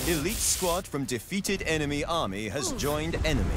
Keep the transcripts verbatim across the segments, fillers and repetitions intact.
Elite squad from defeated enemy army has joined enemy.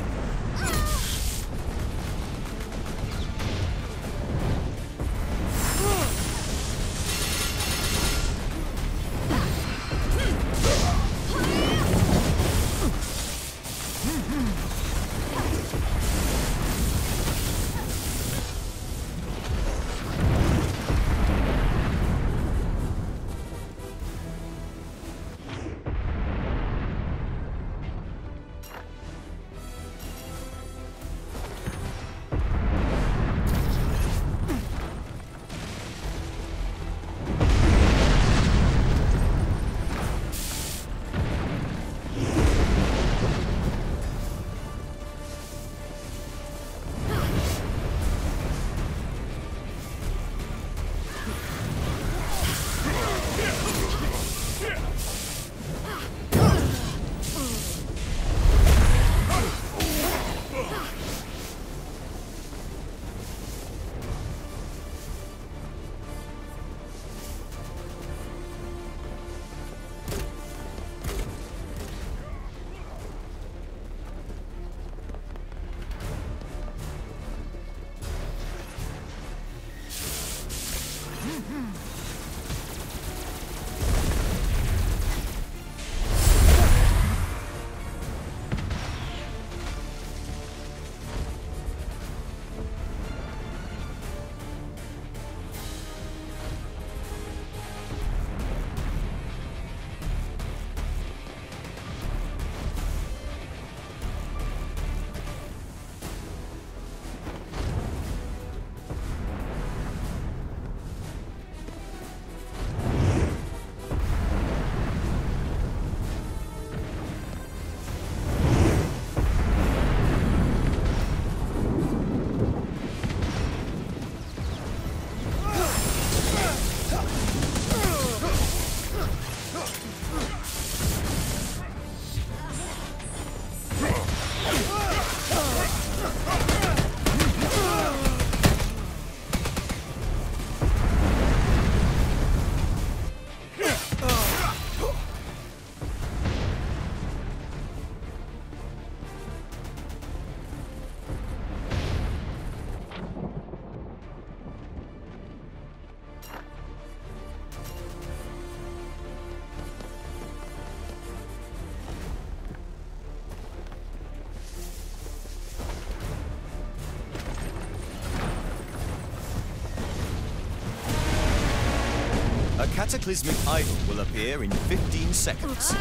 A cataclysmic idol will appear in fifteen seconds.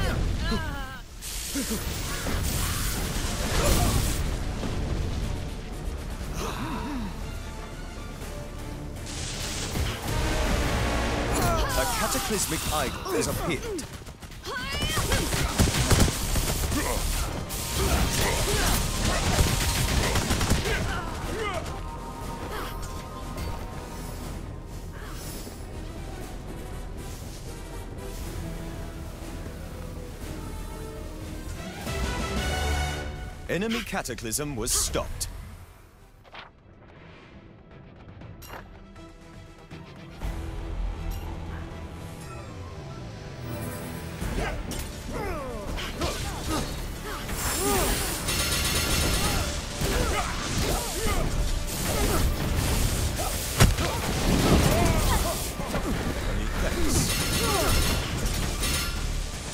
A cataclysmic idol has appeared. Enemy cataclysm was stopped.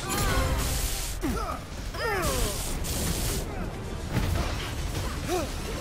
Huh!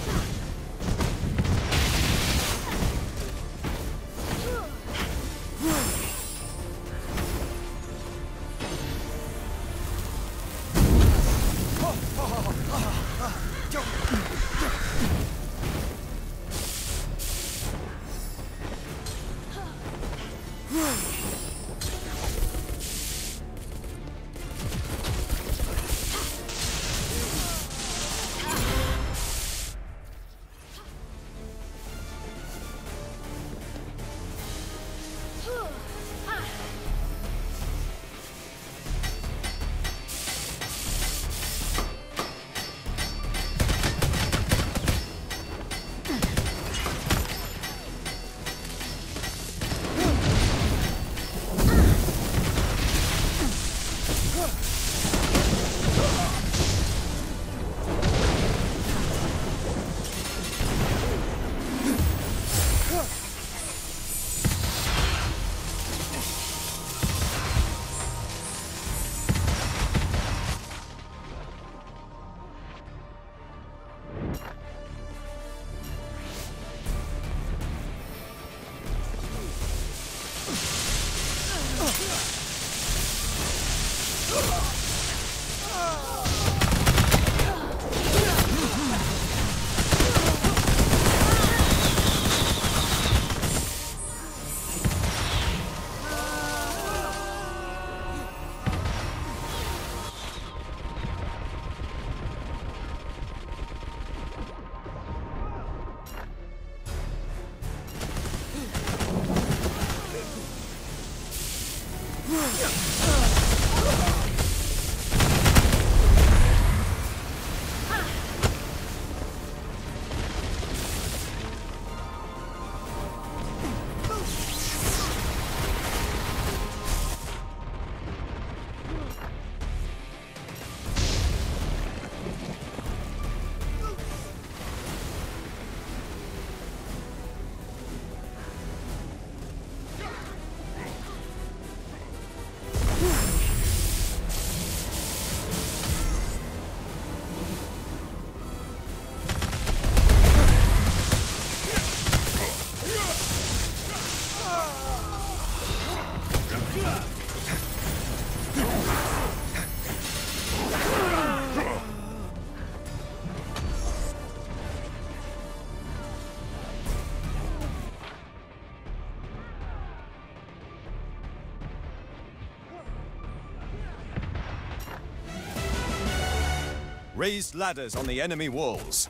Raised ladders on the enemy walls.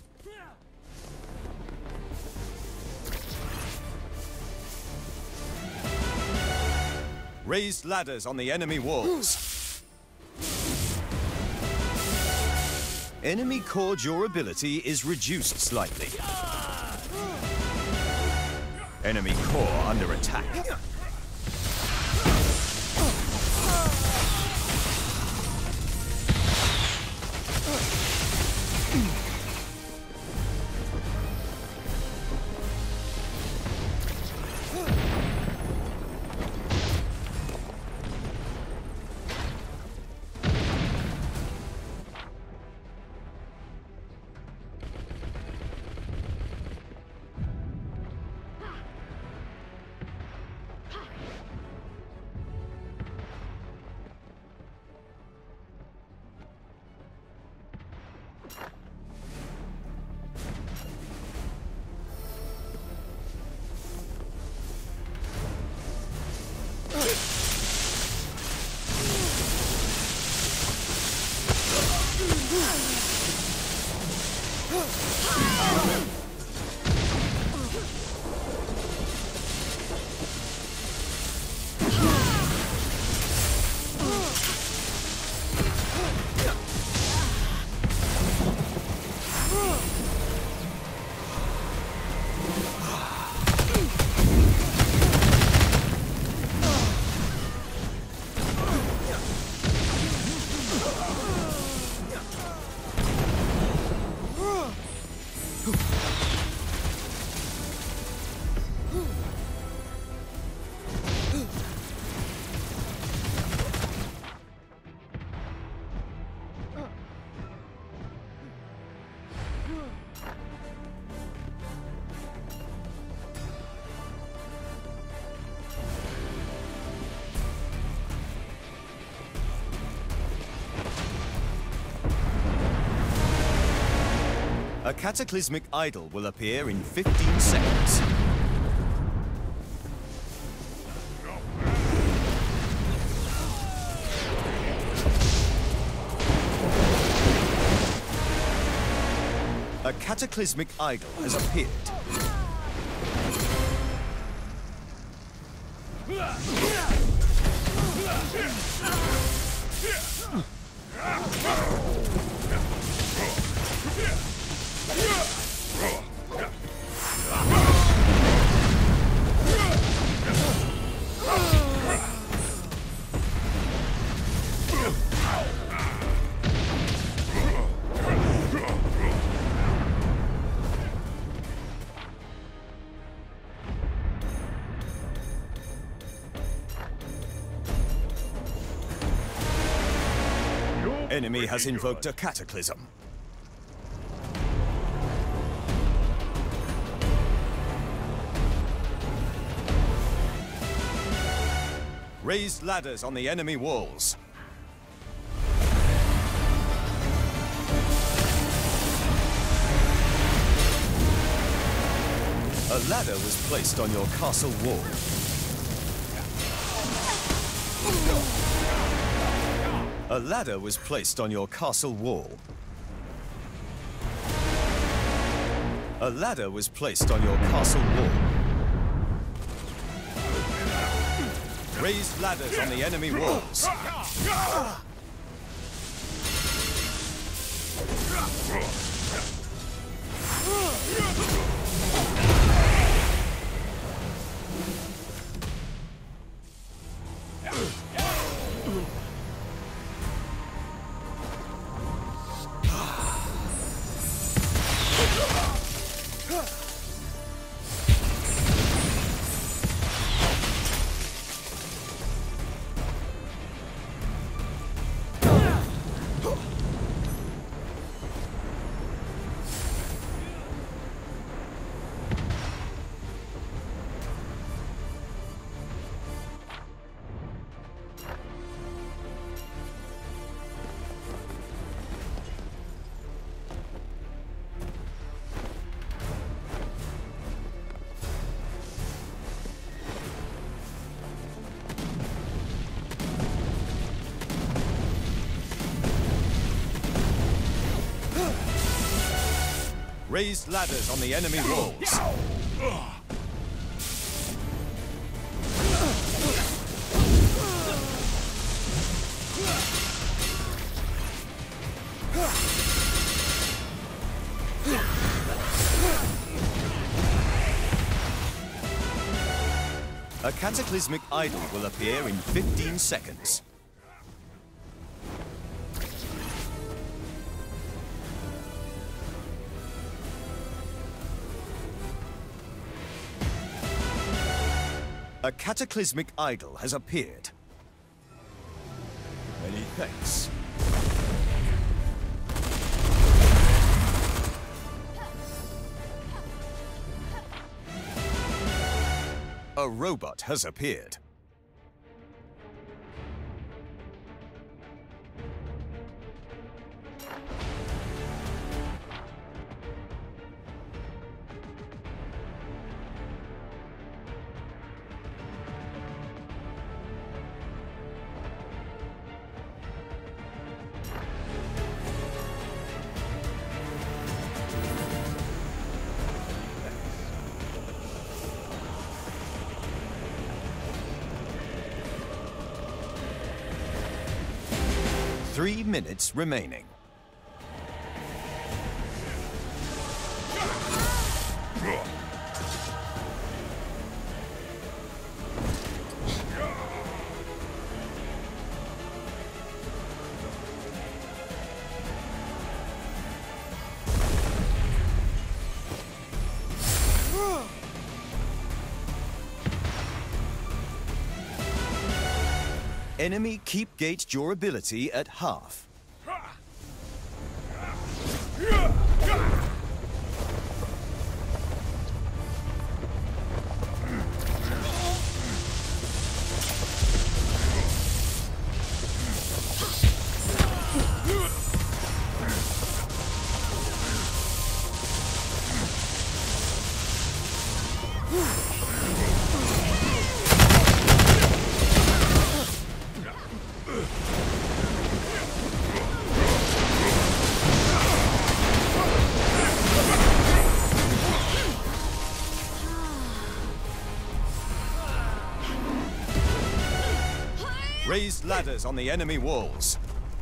Raised ladders on the enemy walls. Enemy core durability is reduced slightly. Enemy core under attack. A cataclysmic idol will appear in fifteen seconds. A cataclysmic idol has appeared. Enemy has invoked a cataclysm. Raised ladders on the enemy walls. A ladder was placed on your castle wall. A ladder was placed on your castle wall. A ladder was placed on your castle wall. Raised ladders on the enemy walls. Raised ladders on the enemy walls. A cataclysmic idol will appear in fifteen seconds. A cataclysmic idol has appeared. Many thanks. A robot has appeared. Three minutes remaining. Enemy keep gate durability at half. Raised ladders on the enemy walls.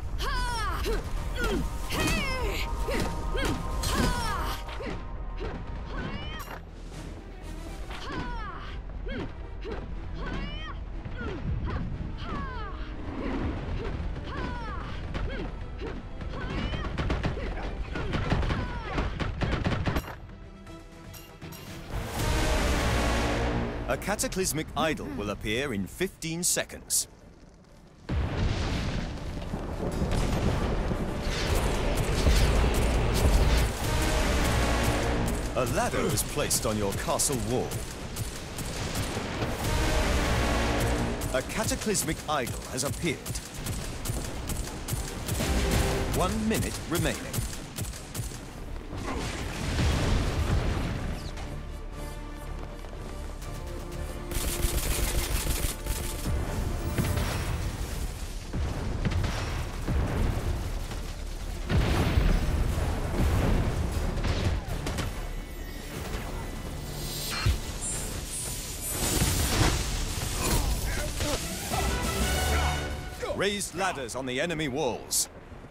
A cataclysmic idol will appear in fifteen seconds. A ladder is placed on your castle wall. A cataclysmic idol has appeared. One minute remaining. Raised ladders on the enemy walls.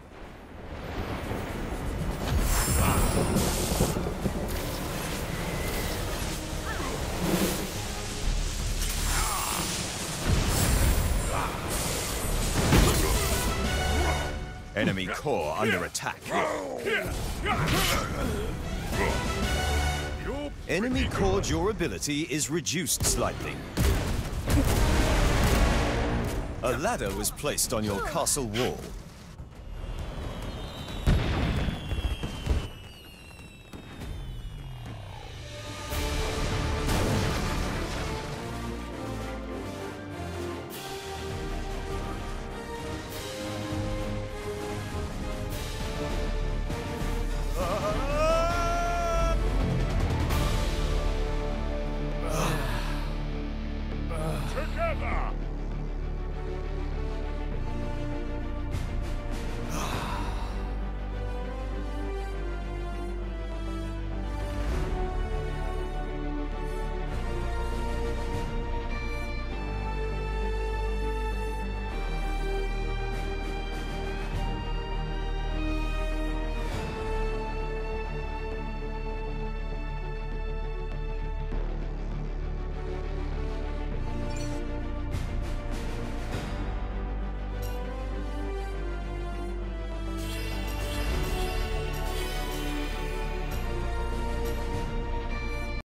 Enemy core under attack. Enemy core durability is reduced slightly. A ladder was placed on your castle wall. Together!